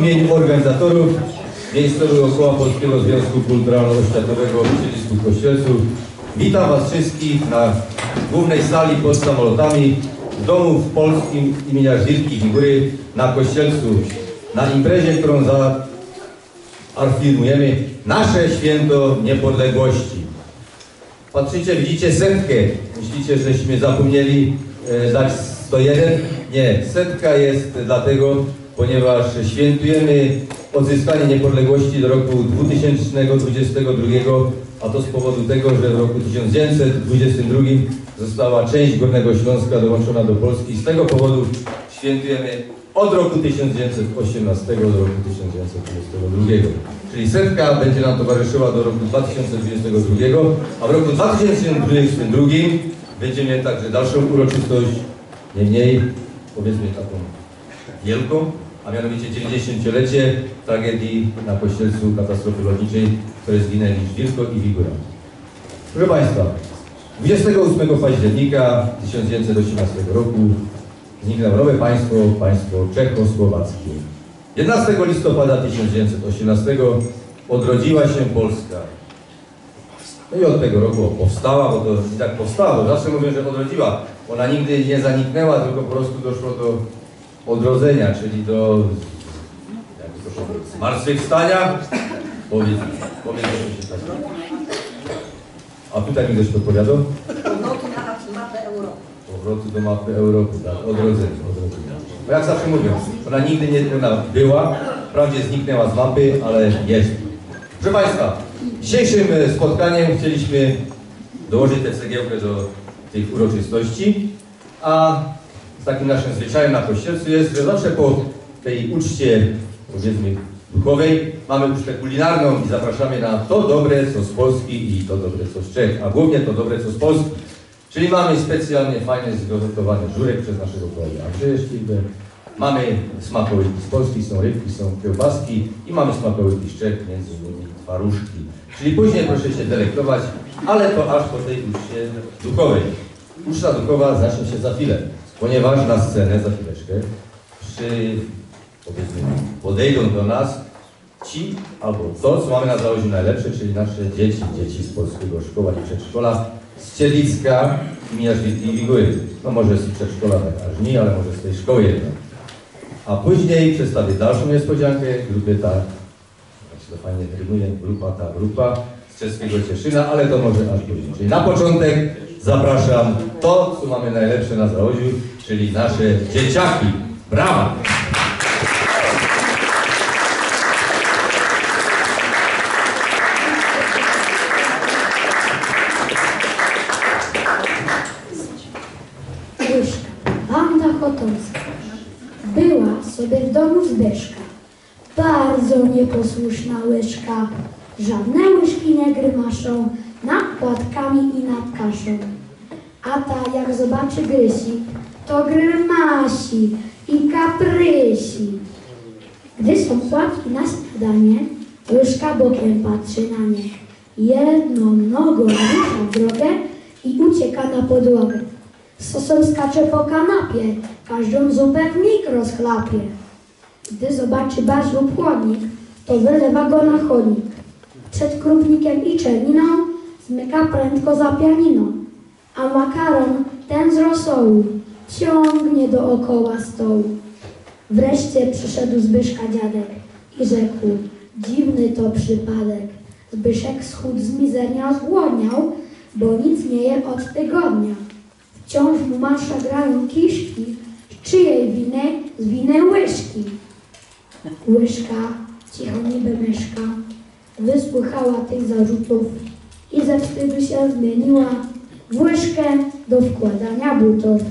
imieniu organizatorów Miejscowego Koła Polskiego Związku Kulturalno-Oświatowego Przycisków Kościelców witam Was wszystkich na głównej sali pod samolotami w domu w polskim imienia Żwirki Figury na Kościelcu, na imprezie, którą zaafirmujemy nasze święto niepodległości. Patrzycie, widzicie setkę. Myślicie, żeśmy zapomnieli dać 101? Nie, setka jest dlatego, ponieważ świętujemy odzyskanie niepodległości do roku 2022, a to z powodu tego, że w roku 1922 została część Górnego Śląska dołączona do Polski. Z tego powodu świętujemy od roku 1918 do roku 1922. Czyli setka będzie nam towarzyszyła do roku 2022, a w roku 2022 będziemy mieli także dalszą uroczystość, nie mniej, powiedzmy taką wielką, a mianowicie 90-lecie tragedii na Kościelcu, katastrofy lotniczej, w której zginęli Żwirko i Figura. Proszę Państwa, 28 października 1918 roku zniknęło nowe państwo, państwo czechosłowackie. 11 listopada 1918 odrodziła się Polska. No i od tego roku powstała, bo to i tak powstała, bo zawsze mówię, że odrodziła. Ona nigdy nie zaniknęła, tylko po prostu doszło do odrodzenia, czyli do zmartwychwstania. Powiedz, co się tak. A tutaj mi ktoś podpowiadał? Powrotu na mapę Europy. Powrotu do mapy Europy, tak, odrodzenie. Bo jak zawsze mówią, ona nigdy nie była, wprawdzie zniknęła z mapy, ale jest. Proszę Państwa, dzisiejszym spotkaniem chcieliśmy dołożyć tę cegiełkę do tych uroczystości, a z takim naszym zwyczajem na Kościelcu jest, że zawsze po tej uczcie, powiedzmy, duchowej mamy ucztę kulinarną i zapraszamy na to dobre, co z Polski i to dobre, co z Czech, a głównie to dobre, co z Polski. Czyli mamy specjalnie fajnie zgotowany żurek przez naszego kolegę Andrzeja Sztybę. Mamy smakołyki z Polski, są rybki, są kiełbaski i mamy smakołyki z Czech, między innymi twaróżki. Czyli później proszę się delektować, ale to aż po tej uczcie duchowej. Uczta duchowa zacznie się za chwilę, ponieważ na scenę za chwileczkę powiedzmy, podejdą do nas ci albo to, co mamy na założeniu najlepsze, czyli nasze dzieci z polskiego szkoła i przedszkola z Ciedlicka imienia Żwirki i Figury. No może z przedszkola tak aż nie, ale może z tej szkoły jednak. A później przedstawię dalszą niespodziankę, grupy ta, jak się to fajnie rymuje, grupa z czeskiego Cieszyna, ale to może aż później. Czyli na początek zapraszam to, co mamy najlepsze na założeniu, czyli nasze dzieciaki. Brawa! Wanda Chotowska była sobie w domu Zbyszka. Bardzo nieposłuszna łyżka. Żadne łyżki nie grymaszą nad płatkami i nad kaszą. A ta jak zobaczy Grysi, to grymasi i kaprysi. Gdy są płatki na śniadanie, łyżka bokiem patrzy na nie. Jedną nogą rusza w drogę i ucieka na podłogę. Sosol skacze po kanapie, każdą zupę w mig rozchlapie. Gdy zobaczy barz lub chłodnik, to wylewa go na chodnik. Przed krupnikiem i czerniną zmyka prędko za pianiną, a makaron ten z rosołu ciągnie dookoła stołu. Wreszcie przyszedł Zbyszka dziadek i rzekł: dziwny to przypadek. Zbyszek schudł, zmizerniał, zgłodniał, bo nic nie je od tygodnia. Wciąż mu marsza grają kiszki, z czyjej winy? Z winy łyżki. Łyżka, cicho niby myszka, wysłuchała tych zarzutów i ze wstydu się zmieniła w łyżkę do wkładania butów.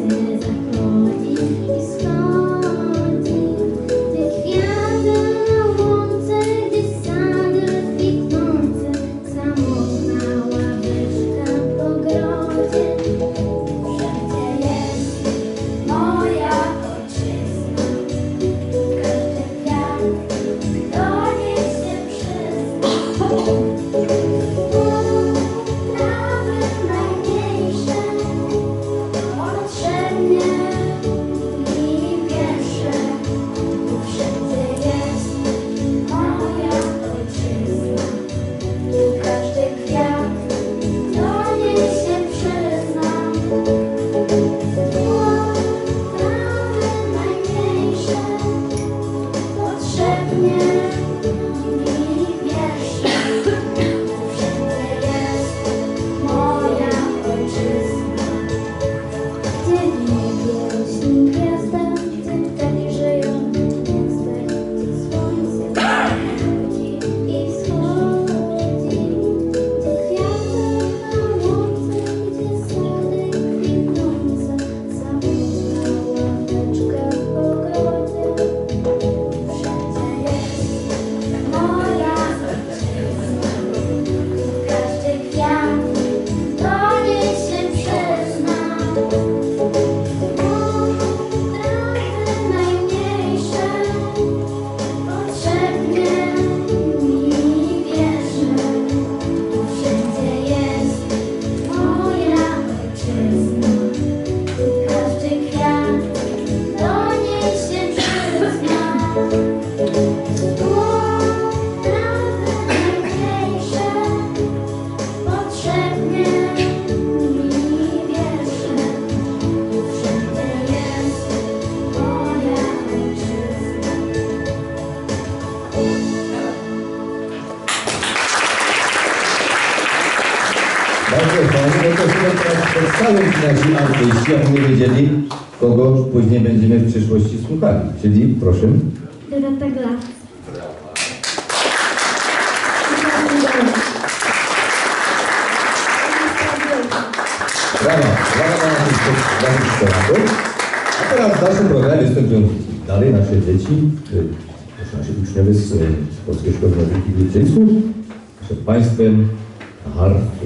Bardzo fajnie, no to chyba teraz przedstawić nasi artyści, aby wiedzieli, kogo później będziemy w przyszłości słuchali. Czyli proszę. Dorota Glach. Brawo, brawo dla naszych szkolaków. A teraz w naszym programie występują dalej nasze dzieci, nasi uczniowie z Polskiej Szkoły Muzyki w Liczyńsku. Przed Państwem harfy.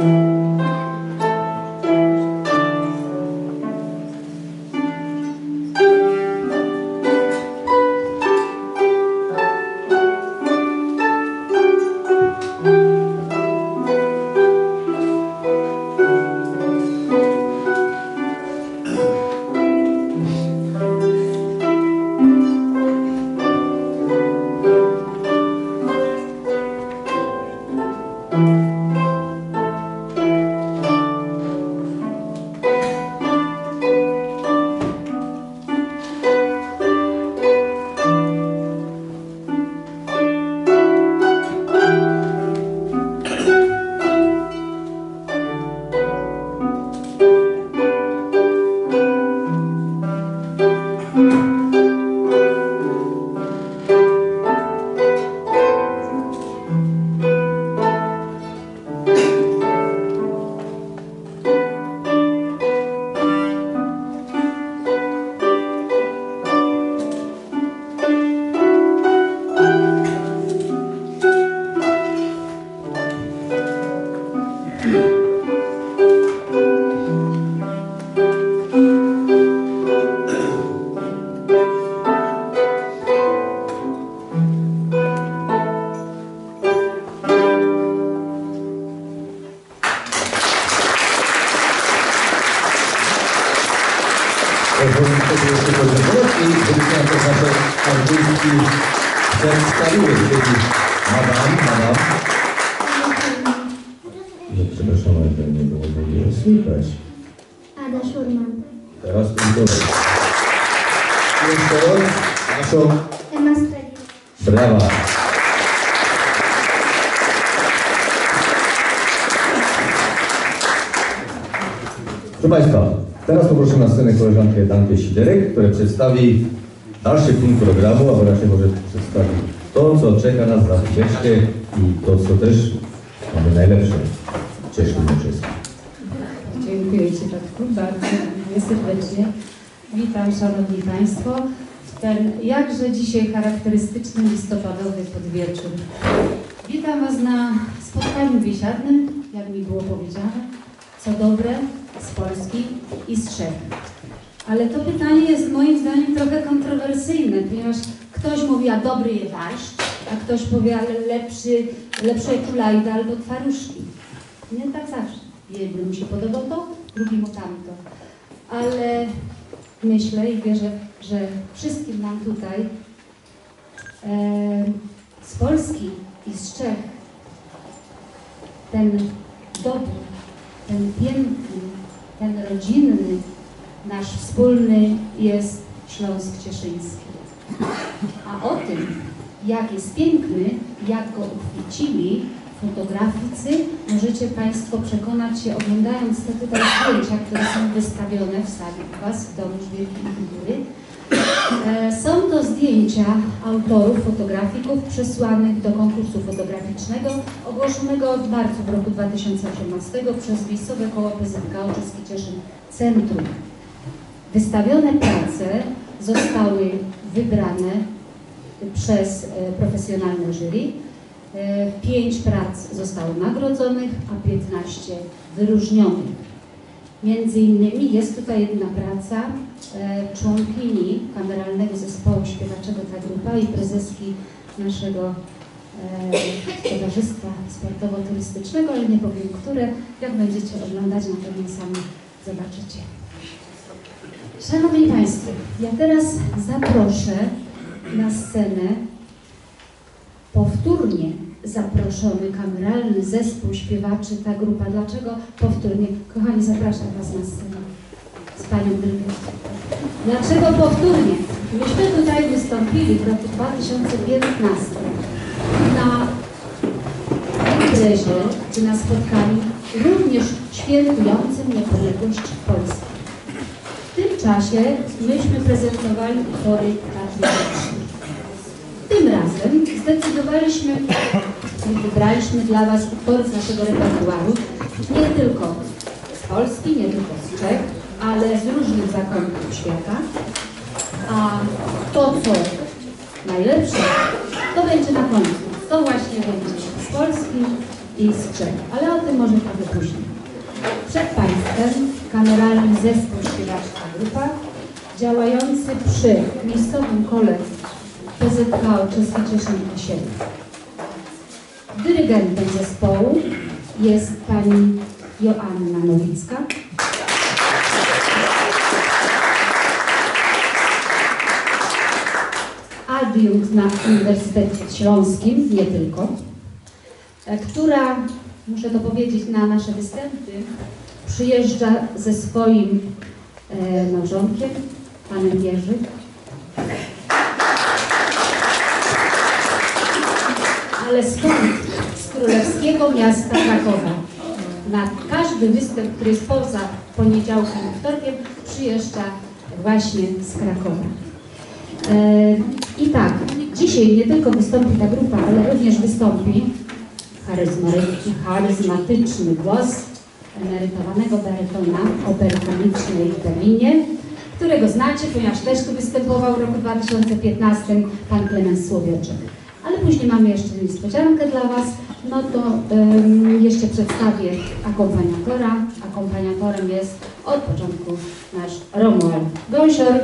Pozwolę sobie jeszcze podziękować i żebyśmy na to nasze artystki przedstawiły. Czyli madam. Nie, przepraszam, ale to nie było dobrze słychać. Ada Szurman. Teraz kontrolę. Jeszcze raz naszą Emma Streli. brawa. Proszę Państwa, teraz poproszę na scenę koleżankę Dankę Siderek, która przedstawi dalszy punkt programu, a raczej może przedstawi to, co czeka nas za chwileczkę i to, co też mamy najlepsze. Cieszy mnie wszystkich. Dziękuję Ci, Radku, bardzo serdecznie. Witam Szanowni Państwo w ten jakże dzisiaj charakterystyczny listopadowy podwieczór. Witam Was na spotkaniu biesiadnym, jak mi było powiedziane, co dobre z Polski i z Czech. Ale to pytanie jest moim zdaniem trochę kontrowersyjne, ponieważ ktoś mówi, a dobry je barszcz, a ktoś powie, ale lepsze kulajda albo twaróżki. Nie tak zawsze. Jednym się podoba to, drugiemu tamto. Ale myślę i wierzę, że wszystkim nam tutaj z Polski i z Czech ten dobry, ten piękny, ten rodzinny, nasz wspólny jest Śląsk Cieszyński. A o tym, jak jest piękny, jak go uchwycili fotograficy, możecie Państwo przekonać się, oglądając te tutaj zdjęcia, które są wystawione w sali u Was, w Domu Wielkiej Kultury. Są to zdjęcia autorów, fotografików przesłanych do konkursu fotograficznego ogłoszonego w marcu roku 2018 przez Miejscowe Koło PZK Oczyski Cieszyn Centrum. Wystawione prace zostały wybrane przez profesjonalne jury. 5 prac zostało nagrodzonych, a 15 wyróżnionych. Między innymi jest tutaj jedna praca członkini Kameralnego Zespołu Śpiewaczego Ta Grupa i prezeski naszego Towarzystwa Sportowo-Turystycznego, ale nie powiem które. Jak będziecie oglądać, na pewno sami zobaczycie. Szanowni Państwo, ja teraz zaproszę na scenę powtórnie zaproszony kameralny zespół śpiewaczy Ta Grupa. Dlaczego powtórnie? Kochani, zapraszam Was na scenę z Panią Grygą. Dlaczego powtórnie? Myśmy tutaj wystąpili w roku 2015 na imprezie, czy na spotkaniu również świętującym niepodległość Polski. W tym czasie myśmy prezentowali utwory patriotyczne. Tym razem zdecydowaliśmy i wybraliśmy dla Was utwory z naszego repertuaru, nie tylko z Polski, nie tylko z Czech, ale z różnych zakątków świata. A to, co najlepsze, to będzie na końcu. To właśnie będzie z Polski i strzech, ale o tym może trochę później. Przed Państwem kameralny zespół śpiewaczka grupa działający przy miejscowym kole PZK Czeski Cieszyn 8. Dyrygentem zespołu jest pani Joanna Nowicka. Adiunkt na Uniwersytecie Śląskim, nie tylko, która, muszę to powiedzieć, na nasze występy przyjeżdża ze swoim małżonkiem, panem Jerzy. Ale skąd? Z królewskiego miasta Krakowa. Na każdy występ, który jest poza poniedziałkiem i wtorkiem, przyjeżdża właśnie z Krakowa. I tak, dzisiaj nie tylko wystąpi ta grupa, ale również wystąpi charyzmatyczny głos emerytowanego barytona opery komicznej w Berlinie, którego znacie, ponieważ też tu występował w roku 2015 pan Klemens Słowioczek. Ale później mamy jeszcze niespodziankę dla Was, no to jeszcze przedstawię akompaniatora. Akompaniatorem jest od początku nasz Romuald Gąsior.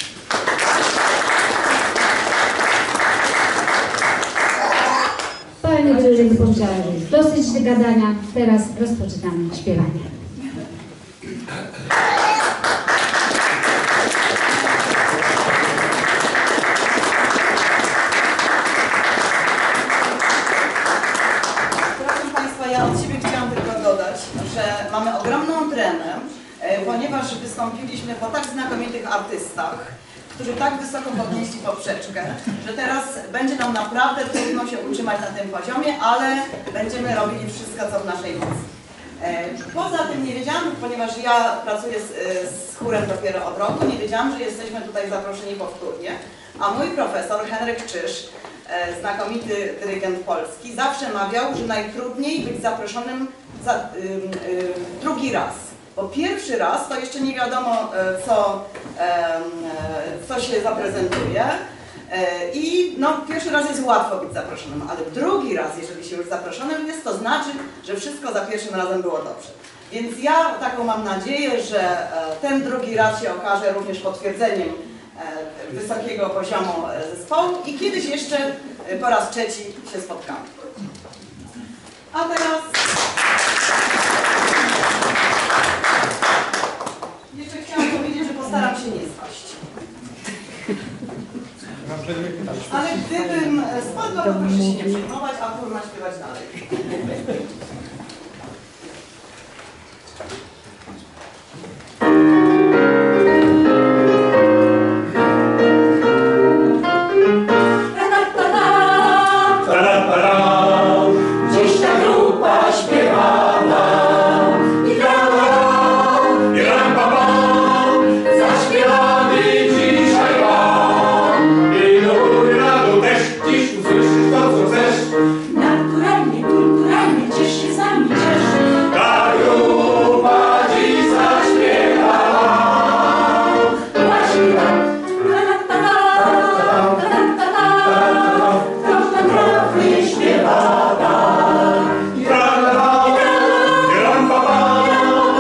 Pani dyrektor powiedziała, że już dosyć gadania, teraz rozpoczynamy śpiewanie. Proszę Państwa, ja od siebie chciałam tylko dodać, że mamy ogromną tremę, ponieważ wystąpiliśmy po tak znakomitych artystach, którzy tak wysoko podnieśli poprzeczkę, że teraz będzie nam naprawdę trudno się utrzymać na tym poziomie, ale będziemy robili wszystko, co w naszej mocy. Poza tym nie wiedziałam, ponieważ ja pracuję z chórem dopiero od roku, nie wiedziałam, że jesteśmy tutaj zaproszeni powtórnie, a mój profesor Henryk Czyż, znakomity dyrygent polski, zawsze mawiał, że najtrudniej być zaproszonym drugi raz. Bo pierwszy raz to jeszcze nie wiadomo, co się zaprezentuje i no, pierwszy raz jest łatwo być zaproszonym, ale drugi raz, jeżeli się już zaproszonym jest, to znaczy, że wszystko za pierwszym razem było dobrze. Więc ja taką mam nadzieję, że ten drugi raz się okaże również potwierdzeniem wysokiego poziomu zespołu i kiedyś jeszcze po raz trzeci się spotkamy. A teraz... Jeszcze chciałam powiedzieć, że postaram się nie spaść. Ale gdybym spadła, to proszę się nie przejmować, a chór ma śpiewać dalej. Dziś ta grupa śpiewała i grała, i ram-pa-pam. Zaśpiewamy dzisiaj wam i do góry na dół też dziś usłyszysz to, co chcesz. Naturalnie, kulturalnie, ciesz się z nami, ciesz. Ta grupa dziś zaśpiewała. Właśnie tak. Trofy śpiewała. I ram-pa-pam.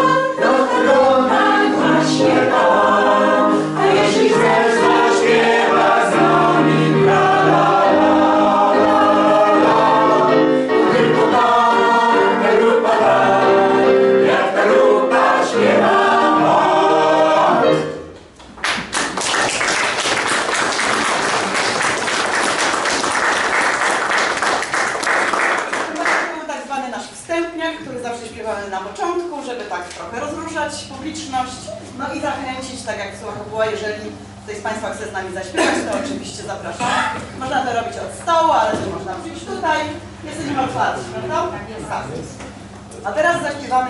Właśnie tak. A jeśli chcesz Zaśpiewa z nami tylko ta grupa jak ta grupa śpiewa. To był tak zwany nasz wstępniak, który zawsze śpiewamy na początku, żeby tak trochę rozruszać publiczność, no i zachęcić, tak jak w słowo było, jeżeli ktoś z Państwa chce z nami zaśpiewać, to oczywiście zapraszam. Można to robić od stołu, ale też można przyjść tutaj. Jesteśmy otwarci, prawda? Tak. A teraz zaśpiewamy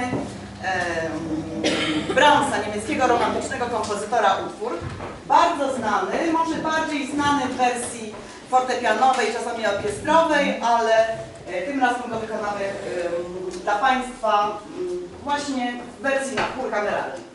Brahmsa, niemieckiego romantycznego kompozytora utwór. Bardzo znany, może bardziej znany w wersji fortepianowej, czasami orkiestrowej, ale tym razem go wykonamy dla Państwa właśnie w wersji na chór kameralny.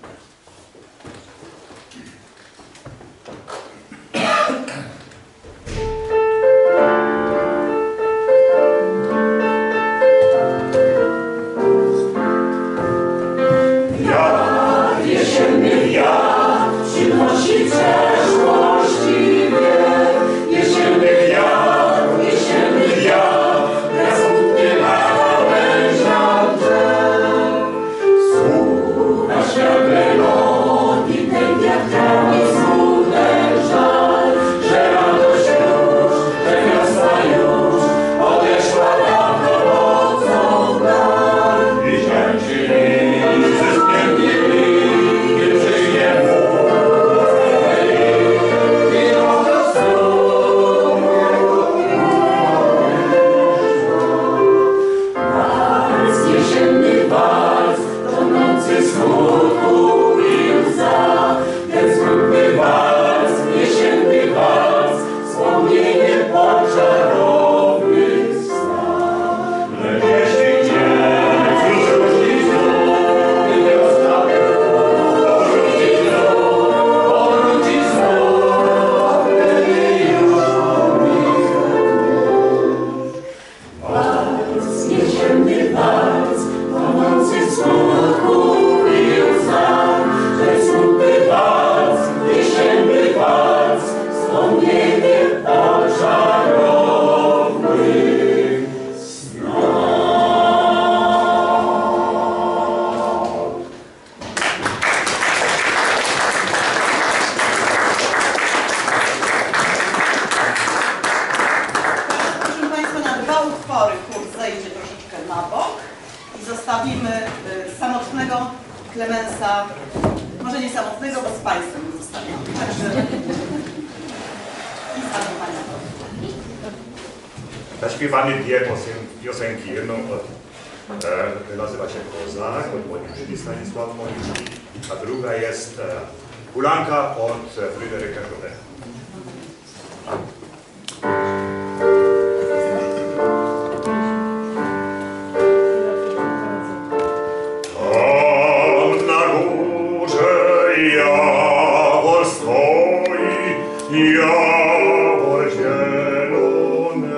samotnego Klemensa, może nie samotnego, bo z Państwem zostawiam. Także i zachowania. Zaśpiewamy dwie piosenki. Jedną nazywa się Kozak od Moniuszki, Stanisław Moniuszki, a druga jest Hulanka od Fryderyka Chopina. Tam na górze jawor stoi, jawor zieloneńki.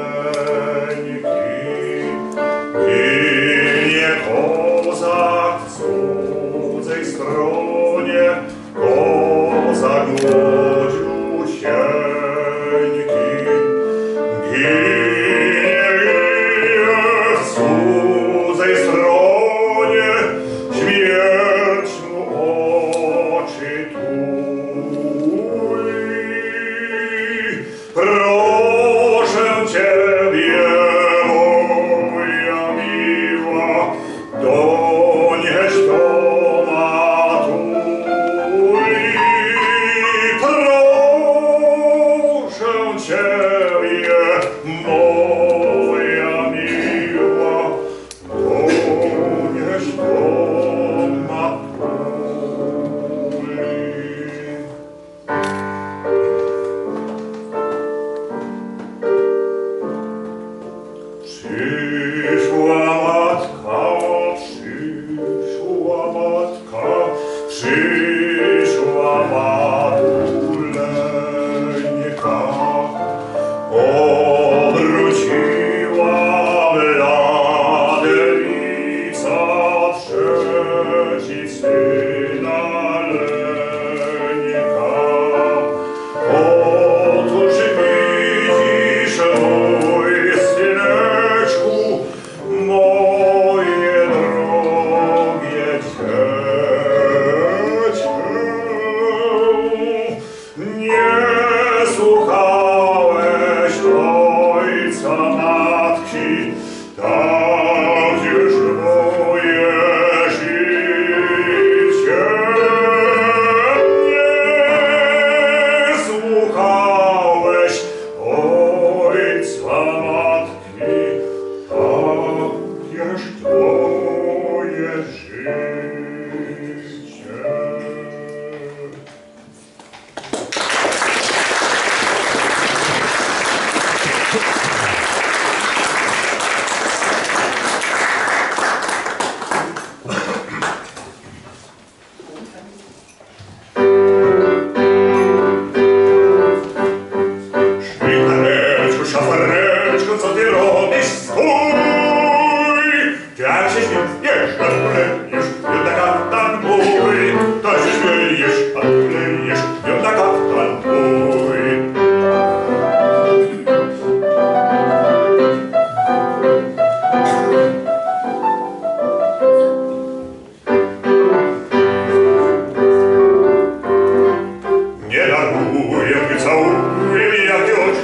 Ginie kozak w cudzej stronie, kozak młodziusieńki. Ginie w cudzej stronie, śmierć mu oczy tuli. Proszę Ciebie, moja miła, donieś do matuli. Proszę Ciebie, moja miła, donieś do matuli. Przyszła matka, przyszła matka, przyszła matuleńka. Obróciła blade lica trzeci syna leńka. Otóż widzisz, mój syneczku, moje drogie dziecię, nie słuchałeś ojca, matki, tak już moje życie. Nie słuchałeś ojca, matki, tak już twoje życie. Szpileczku, szafareczku, co ty robisz? Stój! Jak się śmiejesz, a tulejesz, biedna kaftan mój. To się śmiejesz, a tulejesz, biedna kaftan mój. Nie darmuję, nie całuję, jakie oczy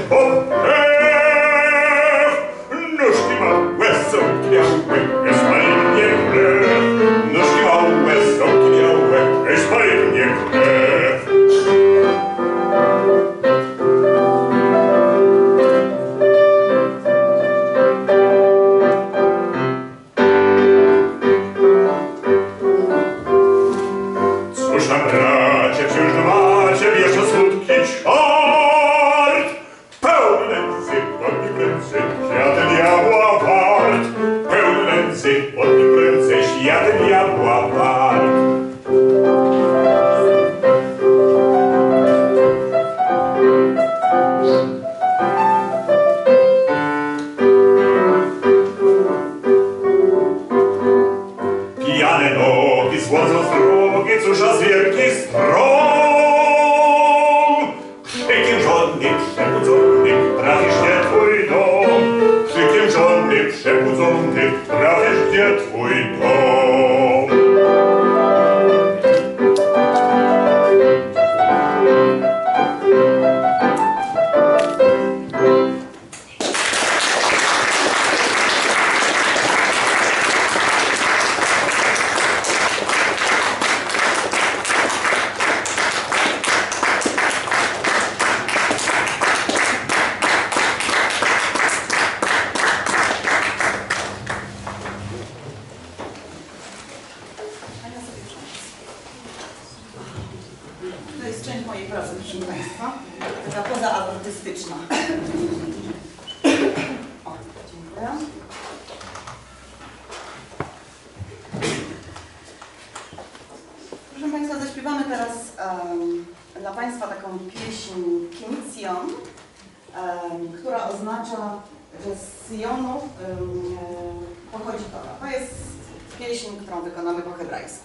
nóżki małe, zamkniałe, nie spali mnie krew. Nóżki małe, zamkniałe, nie spali mnie krew. Cóż tam, bracie, wciąż macie jeszcze smutki czart. Pełny nędzy, pod nim prędzej, świat diabła wart. Pełny nędzy, pod nim prędzej, świat diabła wart. Pijane nogi złodzą z drogi, cóż a z wielki stron. Krzykiem żonny przebudzony, trafisz gdzie twój dom. Krzykiem żonny przebudzony, trafisz gdzie twój dom. mojej pracy, proszę Państwa. Taka poza artystyczna. O, dziękuję. Proszę Państwa, zaśpiewamy teraz dla Państwa taką pieśń Kinicjon, która oznacza, że z Syjonu pochodzi Tora. To jest pieśń, którą wykonamy po hebrajsku.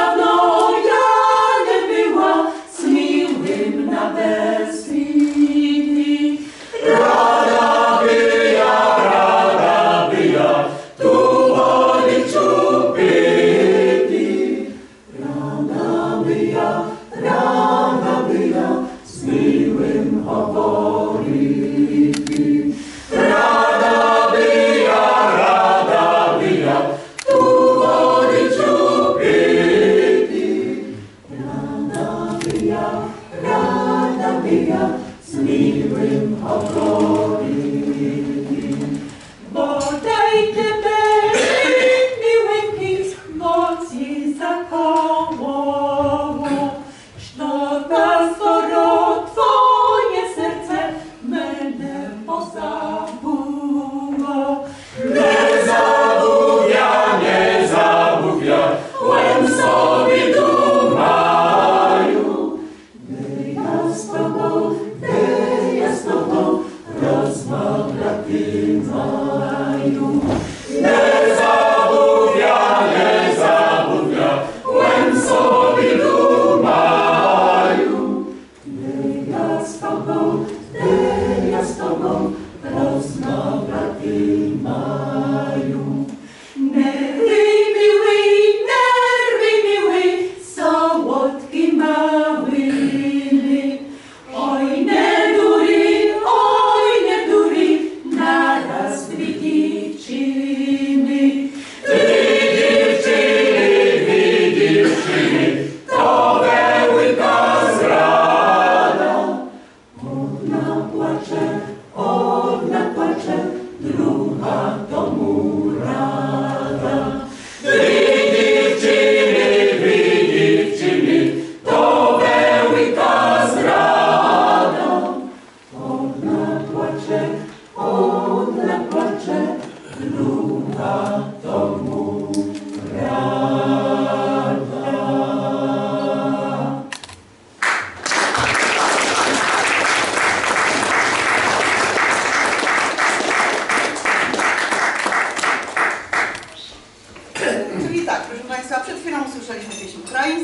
Dawno ja nie była z miłym na Beskid.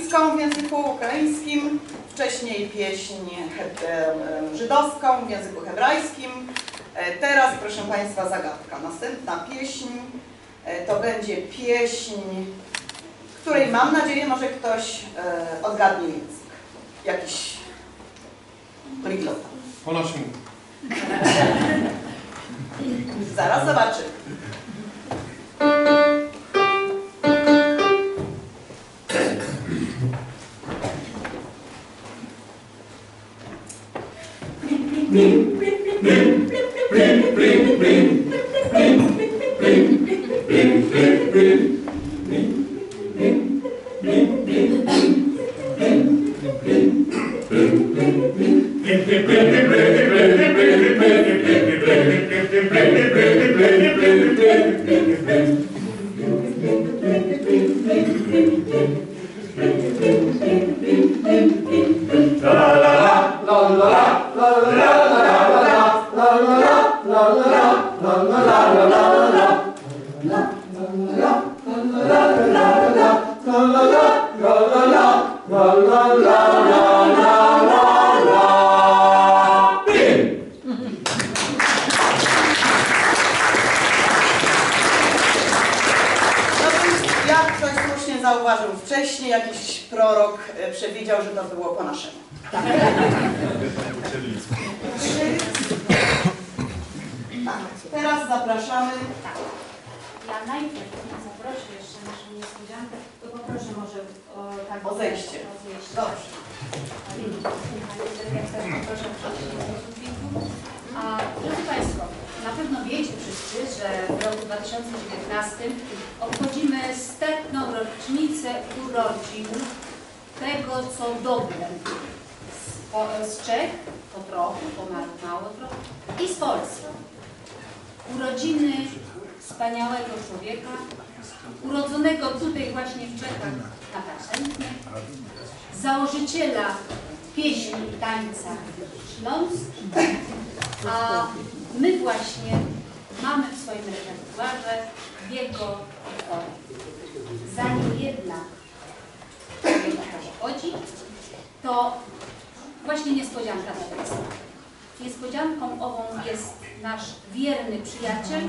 ukraińską w języku ukraińskim, wcześniej pieśń żydowską w języku hebrajskim. Teraz, proszę Państwa, zagadka. Następna pieśń to będzie pieśń, której mam nadzieję może ktoś odgadnie język. Jakiś poliglota. Po naszemu. Zaraz zobaczymy. Jak ktoś słusznie zauważył wcześniej, jakiś prorok przewidział, że to było po naszemu. Tak. Teraz zapraszamy. Ja najpierw zaproszę jeszcze naszą niespodziankę, to poproszę może o zejście. Dobrze. Drodzy Państwo, na pewno wiecie wszyscy, że w roku 2019 obchodzimy 100. rocznicę urodzin tego, co dobre z Czech, to trochę, mało trochę, i z Polski. Urodziny wspaniałego człowieka, urodzonego tutaj właśnie w Czechach na Taczętnie, założyciela pieśni i tańca Śląsk, a my właśnie mamy w swoim repertuarze jego utwory. Zanim jednak o to chodzi, to właśnie niespodzianka dla Państwa. Niespodzianką ową jest nasz wierny przyjaciel,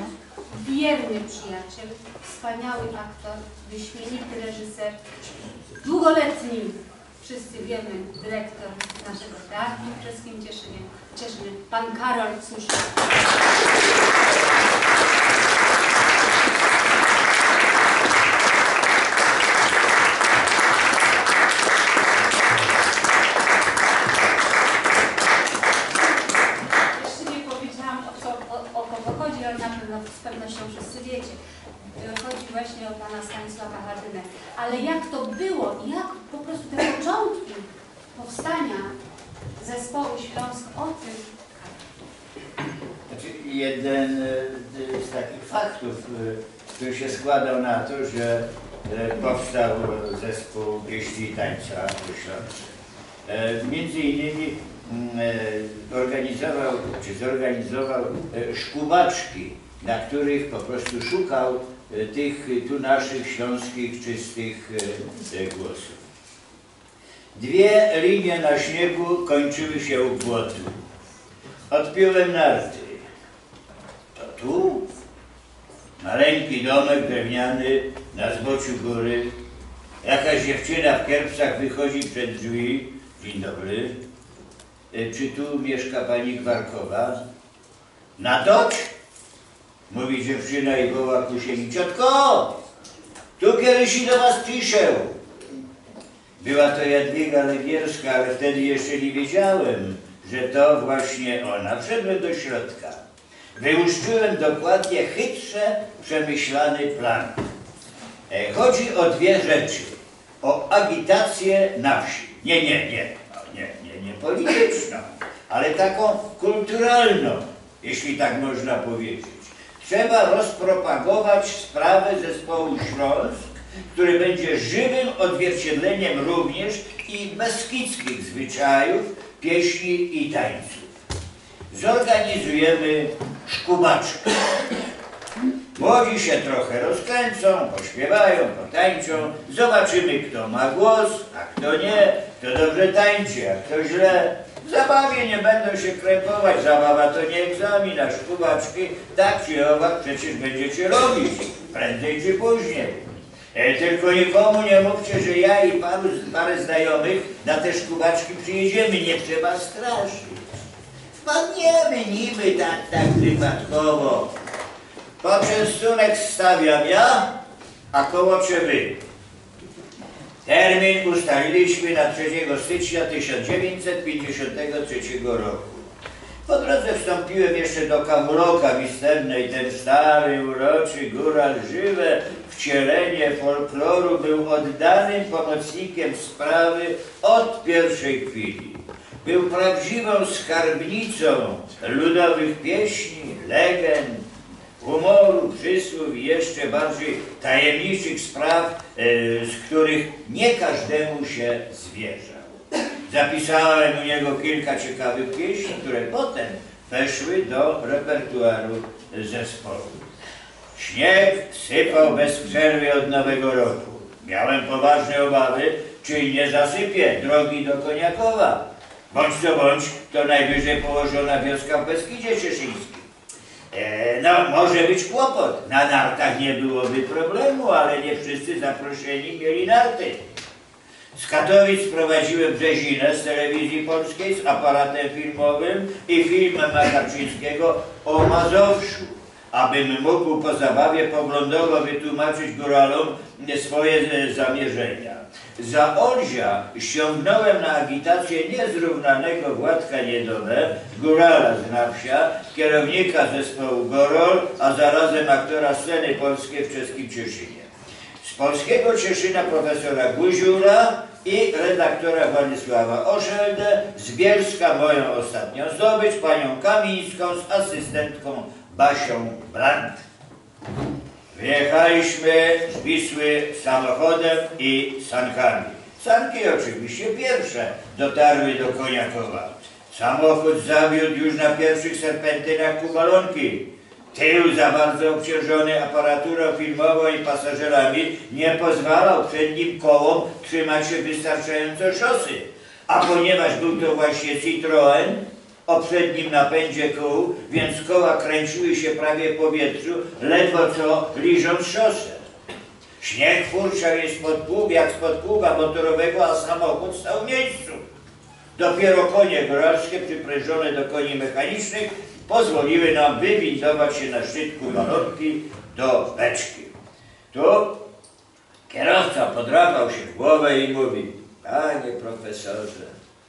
wspaniały aktor, wyśmienity reżyser, długoletni, wszyscy wiemy, dyrektor naszego teatru w Czeskim Cieszynie, pan Karol Suszak. Z pewnością wszyscy wiecie. Chodzi właśnie o pana Stanisława Hardynę. Ale jak to było, jak po prostu te początki powstania zespołu Śląsk, o tym. Znaczy, jeden z takich faktów, który się składał na to, że powstał zespół pieśni i tańca Śląsk. Między innymi zorganizował szkubaczki, na których po prostu szukał tych tu naszych śląskich, czystych głosów. 2 linie na śniegu kończyły się u płotu. Odpiąłem narty. To tu? Maleńki domek drewniany na zboczu góry. Jakaś dziewczyna w kierpsach wychodzi przed drzwi. Dzień dobry. Czy tu mieszka pani Gwarkowa? Na docz? Mówi dziewczyna i woła ku sieni. Ciotko! Tu kiedyś do was piszę. Była to Jadwiga Legierska, ale wtedy jeszcze nie wiedziałem, że to właśnie ona. Wszedłem do środka. Wyłuszczyłem dokładnie chytrze przemyślany plan. Chodzi o 2 rzeczy. O agitację na wsi. Nie polityczną, ale taką kulturalną, jeśli tak można powiedzieć. Trzeba rozpropagować sprawę zespołu Śląsk, który będzie żywym odzwierciedleniem również i beskidzkich zwyczajów, pieśni i tańców. Zorganizujemy szkubaczkę. Młodzi się trochę rozkręcą, pośpiewają, potańczą, zobaczymy, kto ma głos, a kto nie, kto dobrze tańczy, a kto źle. W zabawie nie będą się krępować, zabawa to nie egzamin, a szkubaczki tak czy owak przecież będziecie robić, prędzej czy później. Tylko nikomu nie mówcie, że ja i parę znajomych na te szkubaczki przyjedziemy, nie trzeba straszyć. Wpadniemy niby tak przypadkowo. Poczęstunek stawiam ja, a kołocze wy. Termin ustaliliśmy na 3 stycznia 1953 roku. Po drodze wstąpiłem jeszcze do Kamroka Misternej. Ten stary, uroczy góral, żywe wcielenie folkloru był oddanym pomocnikiem sprawy od pierwszej chwili. Był prawdziwą skarbnicą ludowych pieśni, legend, humoru, przysłów i jeszcze bardziej tajemniczych spraw, z których nie każdemu się zwierzał. Zapisałem u niego kilka ciekawych pieśni, które potem weszły do repertuaru zespołu. Śnieg sypał bez przerwy od Nowego Roku. Miałem poważne obawy, czy nie zasypie drogi do Koniakowa. Bądź co bądź, to najwyżej położona wioska w Beskidzie Cieszyńskim. No, może być kłopot. Na nartach nie byłoby problemu, ale nie wszyscy zaproszeni mieli narty. Z Katowic prowadziłem Brzezinę z telewizji polskiej z aparatem filmowym i filmem Makarczyńskiego o Mazowszu, abym mógł po zabawie poglądowo wytłumaczyć góralom swoje zamierzenia. Za Olzia ściągnąłem na agitację niezrównanego Władka Niedonę, górala z na wsia, kierownika zespołu Gorol, a zarazem aktora sceny polskiej w czeskim Cieszynie. Z polskiego Cieszyna profesora Guziura i redaktora Władysława Oszeldę, z Bielska moją ostatnią zdobycz, panią Kamińską z asystentką Basią Brandt. Wyjechaliśmy z Wisły samochodem i sankami. Sanki oczywiście pierwsze dotarły do Koniakowa. Samochód zawiódł już na pierwszych serpentynach ku Balonki. Tył za bardzo obciążony aparaturą filmową i pasażerami nie pozwalał przednim kołom trzymać się wystarczająco szosy. A ponieważ był to właśnie Citroën o przednim napędzie kół, więc koła kręciły się prawie w powietrzu, ledwo co liżąc szosę. Śnieg furczał jak spod pługa motorowego, a samochód stał w miejscu. Dopiero konie góralskie przyprężone do koni mechanicznych pozwoliły nam wywindować się na szczyt Balonki do beczki. Tu kierowca podrapał się w głowę i mówi: panie profesorze,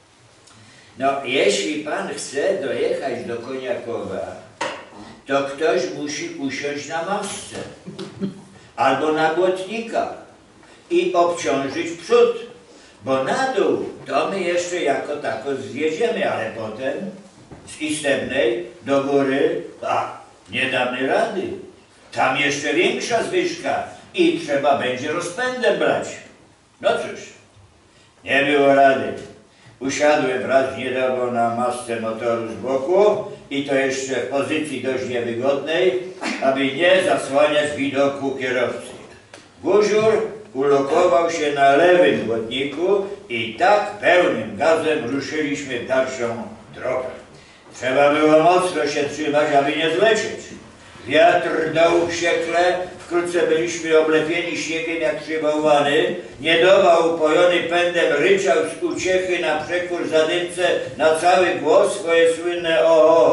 no jeśli pan chce dojechać do Koniakowa, to ktoś musi usiąść na masce albo na błotnikach i obciążyć przód, bo na dół to my jeszcze jako tako zjedziemy, ale potem z Istebnej do góry, nie damy rady. Tam jeszcze większa zwyżka i trzeba będzie rozpędem brać. No cóż, nie było rady. Usiadłem raz niedawno na masce motoru z boku i to jeszcze w pozycji dość niewygodnej, aby nie zasłaniać widoku kierowcy. Guziur ulokował się na lewym błotniku i tak pełnym gazem ruszyliśmy w dalszą drogę. Trzeba było mocno się trzymać, aby nie zlecieć. Wiatr dał wściekle, wkrótce byliśmy oblepieni śniegiem jak przybałwany. Niedoba upojony pędem ryczał z uciechy na przekór zadymce na cały głos swoje słynne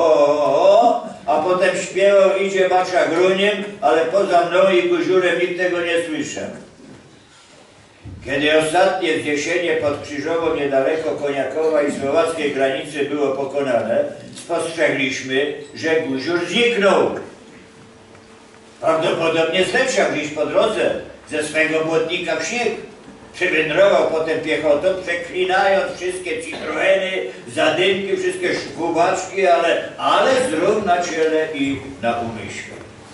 o, a potem śpiewał: idzie macza gruniem, ale poza mną i Guziurem nikt tego nie słyszał. Kiedy ostatnie wzniesienie pod Krzyżową niedaleko Koniakowa i słowackiej granicy było pokonane, spostrzegliśmy, że Guziur zniknął. Prawdopodobnie zleciał gdzieś po drodze ze swego błotnika w śnieg. Przywędrował potem piechotą, przeklinając wszystkie Citroeny, zadymki, wszystkie szkubaczki, ale zdrów na ciele i na umyśle.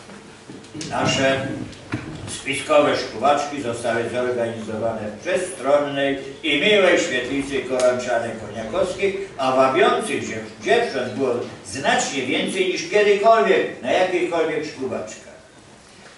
Nasze spiskowe szkubaczki zostały zorganizowane w przestronnej i miłej świetlicy koranczanych koniakowskich, a wabiących dziewcząt było znacznie więcej niż kiedykolwiek na jakichkolwiek szkubaczkach.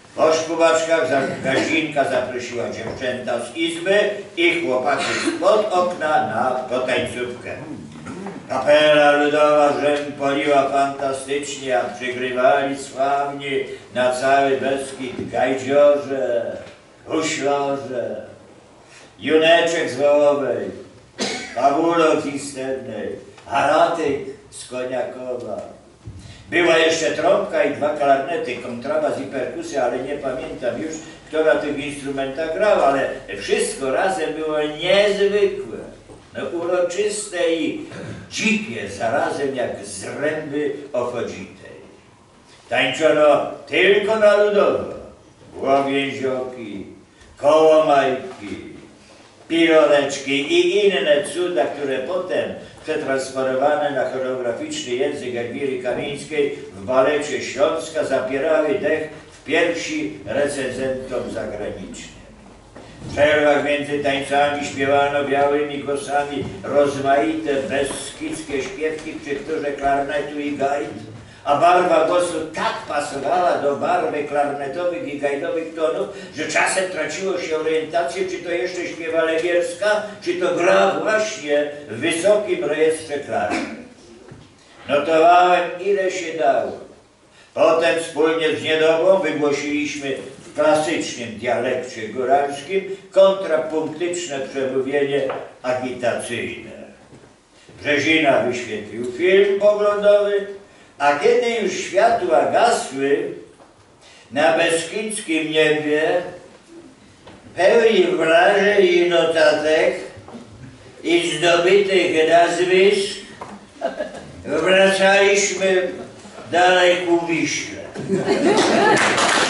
Po szkubaczkach Gazinka zaprosiła dziewczęta z izby i chłopaków spod okna na potańcówkę. Kapela ludowa rzępoliła fantastycznie, a przygrywali sławni na cały Beskid gajdziorze, huślarze, Juneczek z Wołowej, Pawulok z Istebnej, Haratyk z Koniakowa. Była jeszcze trąbka i 2 klarnety, kontrabas i perkusja, ale nie pamiętam już, kto na tych instrumentach grał, ale wszystko razem było niezwykłe. No, uroczyste i dzikie zarazem jak zręby ochodzitej. Tańczono tylko na ludowo. Łowięzioki, kołomajki, piloneczki i inne cuda, które potem przetransferowane na choreograficzny język Elwiry Kamińskiej w balecie Śląska zapierały dech w piersi recenzentom zagranicznym. W przerwach między tańcami śpiewano białymi głosami rozmaite beskidzkie śpiewki przy wtórze klarnetu i gajd, a barwa głosu tak pasowała do barwy klarnetowych i gajdowych tonów, że czasem traciło się orientację, czy to jeszcze śpiewa Lewierska, czy to gra właśnie w wysokim rejestrze klarnet. Notowałem, ile się dało. Potem wspólnie z Niedobą wygłosiliśmy w klasycznym dialekcie góralskim kontrapunktyczne przemówienie agitacyjne. Brzezina wyświetlił film poglądowy, a kiedy już światła gasły na beskidzkim niebie, pełni wrażeń i notatek i zdobytych nazwisk, wracaliśmy dalej ku Wiśle.